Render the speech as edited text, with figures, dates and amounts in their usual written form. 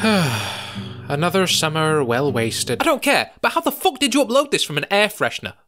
Another summer well wasted. I don't care, but how the fuck did you upload this from an air freshener?